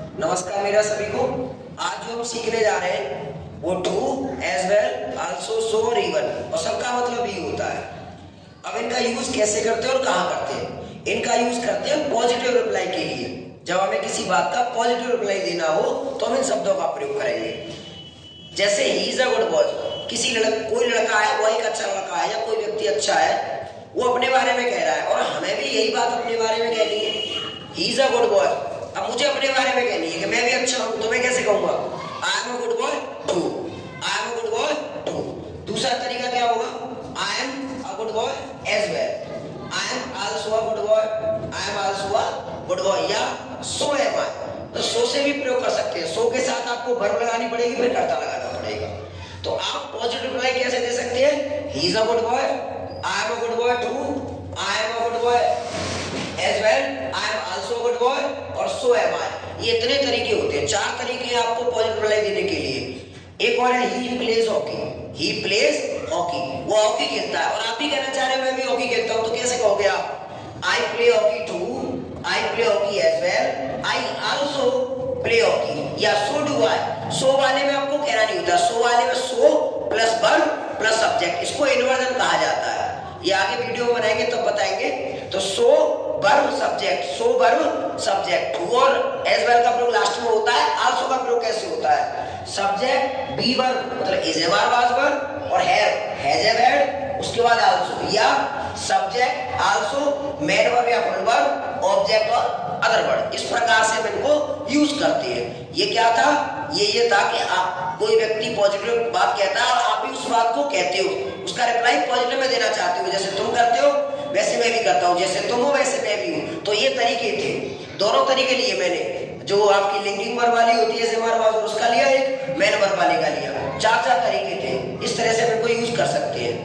नमस्कार मेरा सभी को। आज जो हम सीखने जा रहे हैं वो too, as well, also, so और इवन, और सबका मतलब ही होता है। अब इनका यूज कैसे करते हैं और कहाँ करते हैं? इनका यूज करते हैं पॉजिटिव रिप्लाई के लिए। जब हमें किसी बात का पॉजिटिव रिप्लाई देना हो तो हम इन शब्दों का प्रयोग करेंगे। जैसे he is a good boy, कोई लड़का है, वो एक अच्छा लड़का है या कोई व्यक्ति अच्छा है, वो अपने बारे में कह रहा है और हमें भी यही बात अपने बारे में कहनी है, he is a good boy. अब मुझे अपने बारे में कहनी है कि मैं भी अच्छा हूं, तो मैं कैसे कहूंगा? I am a good boy too, I am a good boy too. दूसरा तरीका क्या होगा? I am a good boy as well, I am also a good boy, I am also a good boy, या so M आई। तो सो से भी प्रयोग कर सकते हैं। सो के साथ आपको वर्ब लगानी पड़ेगी, फिर कर्ता लगाना पड़ेगा। तो आप पॉजिटिव रिप्लाई कैसे दे सकते हैं? He is a good boy, I am a good boy too, I am a good boy as well, I am also a good boy, और सो एम आई। ये इतने तरीके होते हैं, 4 तरीके हैं आपको पॉजिटिव रिप्लाई देने के लिए। एक और है he plays hockey, he plays hockey, वो हॉकी खेलता है और आप भी कहना चाह रहे हैं मैं भी हॉकी खेलता हूं, तो कैसे कहोगे आप? I play hockey too, I play hockey as well, I also play hockey, या सो डू आई। सो वाले में आपको कहना नहीं होता, सो वाले में so plus verb plus subject, इसको इन्वर्जन कहा जाता है। ये आगे वीडियो बनाएंगे तब बताएंगे। तो so verb subject, so verb subject, too और एज वेल का प्रयोग लास्ट में होता है। आल्सो का प्रयोग कैसे होता है? सब्जेक्ट बी वर्ब मतलब is a verb, was verb, और हैज ए वर्ब, उसके बाद आल्सो, या सब्जेक्ट आल्सो, मेड वर्ब या फुल वर्ब, ऑब्जेक्ट और अदर वर्ड। इस प्रकार से हम इनको यूज करते हैं। ये क्या था? ये था कि आप कोई व्यक्ति पॉजिटिव बात कहता है और आप भी उस बात को कहते हो, उसका रिप्लाई पॉजिटिव में देना चाहते हो। जैसे तुम करते हो वैसे मैं भी करता हूँ, जैसे तुम हो वैसे मैं भी हूँ। तो ये तरीके थे, दोनों तरीके लिए मैंने। जो आपकी लिंकिंग वर्ब वाली होती है जैसे हमारे पास, उसका लिया, एक मेन वर्ब वाले का लिया। 4 तरीके थे, इस तरह से हम इनको यूज कर सकते हैं।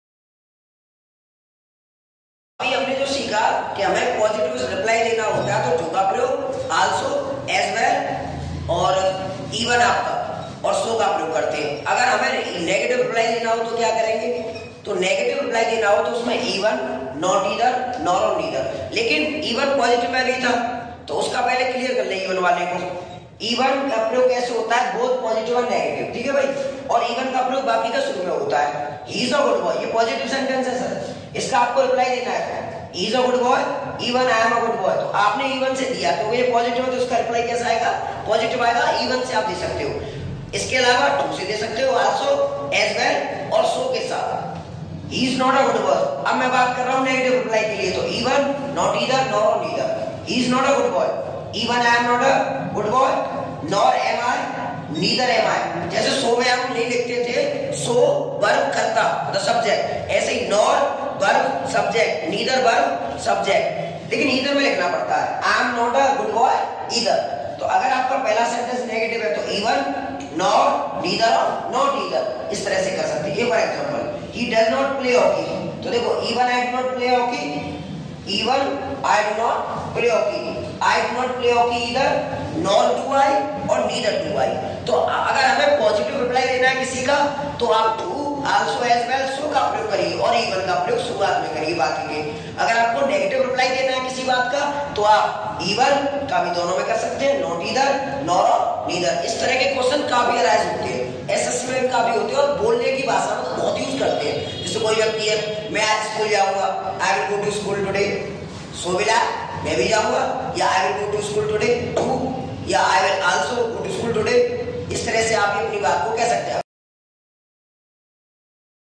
अभी हमने जो सीखा कि हमें पॉजिटिव रिप्लाई देना होता है तो टू का प्रयोग, आल्सो, एज वेल और इवन आपका, और सो का प्रयोग करते हैं। अगर हमें नेगेटिव रिप्लाई देना हो तो क्या करेंगे? तो नेगेटिव रिप्लाई देना हो तो उसमें इवन, नॉट ईदर, नॉर और नीदर। लेकिन इवन पॉजिटिव में भी था तो उसका पहले क्लियर कर ले इवन वाले को। इवन का प्रयोग कैसे होता है? बोथ पॉजिटिव और नेगेटिव, ठीक है भाई। और इवन का प्रयोग बाकी का शुरू में होता है। He is a good boy, ये पॉजिटिव सेंटेंस है सर, इसका आपको रिप्लाई देना है। He is a good boy, even I am a good boy. तो आपने इवन से दिया तो ये पॉजिटिव है, तो उसका रिप्लाई कैसा आएगा? पॉजिटिव आएगा। इवन से आप दे सकते हो। इसके अलावा टू से दे सकते हो, आल्सो, एज वेल और सो के साथ। He is not a good boy. अब मैं बात कर रहा हूं नेगेटिव रिप्लाई के लिए, तो even, not either, nor neither. He is not a good boy, even I am not a good boy, nor am I, neither am I. जैसे सो में हम नहीं लिखते थे सो वर्ब करता मतलब सब्जेक्ट, ऐसे ही nor verb subject, neither verb subject, लेकिन ईदर में लिखना पड़ता है। I am not a good boy either. तो अगर आपका पहला सेंटेंस नेगेटिव है तो इवन, नॉर, नीदर और नॉट ईदर, इस तरह से कर सकते हैं। For example, he does not play hockey, तो देखो even I do not play hockey, even I do not play hockey, I do not play hockey either, nor do I और neither do I। तो अगर हमें positive reply देना है किसी का तो आप do, also, as well, so का प्रयोग करिए और even का प्रयोग शुरुआत में करिए बाकी के। अगर आपको नेगेटिव रिप्लाई देना है किसी बात का तो आप even का भी दोनों में कर सकते हैं, not either, nor neither। इस तरह के क्वेश्चन काफी अराइज होते हैं, एसएससी में भी काफी होते हैं और बोलने की भाषा में तो बहुत यूज करते हैं। जैसे कोई व्यक्ति है, मैं आज स्कूल जाऊंगा, I will go to school today, so will I, मैं भी जाऊंगा, या I will go to school today too, या I will also go to school today. इस तरह से आप अपनी बात को कह सकते हैं।